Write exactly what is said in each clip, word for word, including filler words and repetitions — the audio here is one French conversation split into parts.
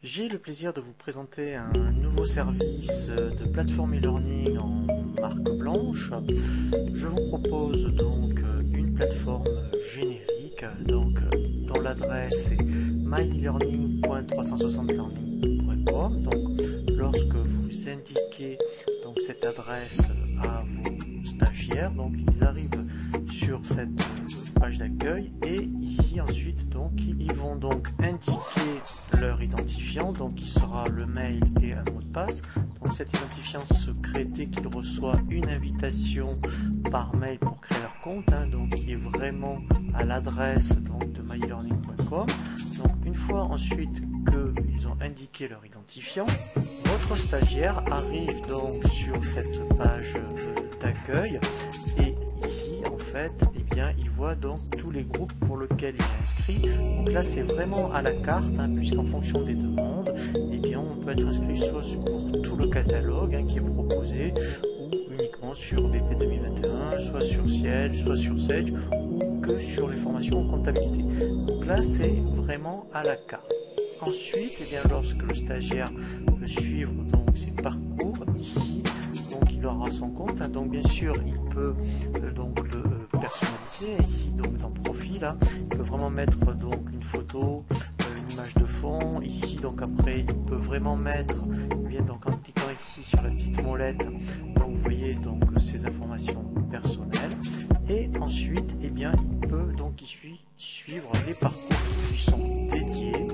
J'ai le plaisir de vous présenter un nouveau service de plateforme e-learning en marque blanche. Je vous propose donc une plateforme générique, donc dont l'adresse est my e learning point trois cent soixante learning point com. Donc lorsque vous indiquez donc cette adresse à vos stagiaires, donc ils arrivent sur cette page d'accueil et ici ensuite donc ils vont donc indiquer leur identifiant, donc qui sera le mail et un mot de passe. Donc cet identifiant secret, dès qu'il reçoit une invitation par mail pour créer leur compte, hein, donc qui est vraiment à l'adresse donc de my e learning point com. Donc une fois ensuite qu'ils ont indiqué leur identifiant, votre stagiaire arrive donc sur cette page d'accueil et ici en fait eh bien il voit donc tous les groupes pour lesquels il est inscrit. Donc là c'est vraiment à la carte, hein, puisqu'en fonction des demandes eh bien on peut être inscrit soit pour tout le catalogue hein, qui est proposé, ou uniquement sur B P deux mille vingt et un, soit sur Ciel, soit sur Sage, ou que sur les formations en comptabilité. Donc là c'est vraiment à la carte. Ensuite, eh bien, lorsque le stagiaire veut suivre donc ses parcours, ici, donc il aura son compte. Hein, donc bien sûr, il peut euh, donc le euh, personnaliser. Ici, donc dans profil, hein, il peut vraiment mettre donc une photo, euh, une image de fond. Ici, donc après, il peut vraiment mettre, eh bien, donc en cliquant ici sur la petite molette, donc vous voyez donc ces informations personnelles. Et ensuite, eh bien, il peut donc ici suivre les parcours qui lui sont dédiés.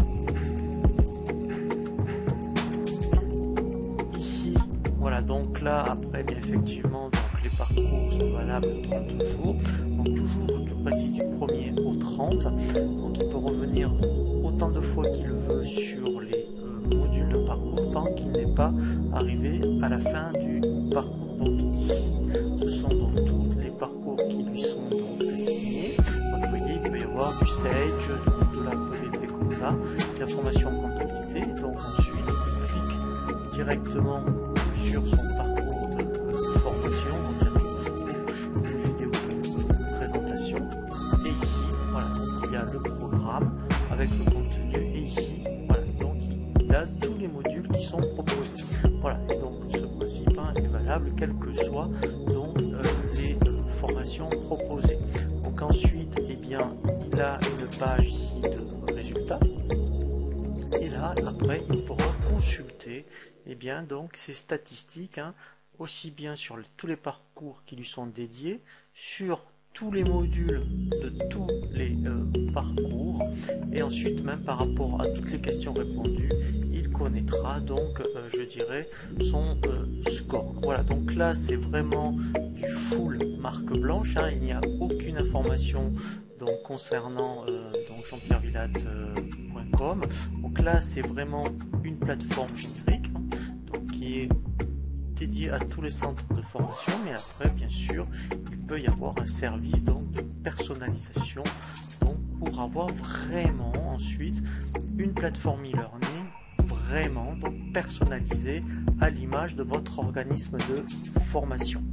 Voilà, donc là, après, bien effectivement, donc les parcours sont valables trente jours. Donc toujours du précis du premier au trente. Donc il peut revenir autant de fois qu'il veut sur les euh, modules de parcours tant qu'il n'est pas arrivé à la fin du parcours. Donc ici, ce sont donc tous les parcours qui lui sont donc assignés. Donc vous voyez, il peut y avoir du Sage, donc de la P V P Compta, de la formation en comptabilité. Donc ensuite, il clique directement sur son parcours de formation, donc il y a toujours une vidéo de présentation, et ici, voilà, donc il y a le programme avec le contenu, et ici, voilà, donc il a tous les modules qui sont proposés. Voilà, et donc ce principe hein, est valable quelles que soient donc euh, les euh, formations proposées. Donc ensuite, eh bien, il a une page ici de résultats. Et là, après, il pourra consulter eh bien, donc, ces statistiques, hein, aussi bien sur le, tous les parcours qui lui sont dédiés, sur tous les modules de tous les euh, parcours, et ensuite, même par rapport à toutes les questions répondues, il connaîtra donc, euh, je dirais, son euh, score. Voilà, donc là, c'est vraiment du full marque blanche, hein, il n'y a aucune information donc concernant euh, donc jean pierre villatte point com. Euh, donc là c'est vraiment une plateforme générique hein, donc qui est dédiée à tous les centres de formation, mais après bien sûr il peut y avoir un service donc de personnalisation donc pour avoir vraiment ensuite une plateforme e-learning vraiment donc personnalisée à l'image de votre organisme de formation.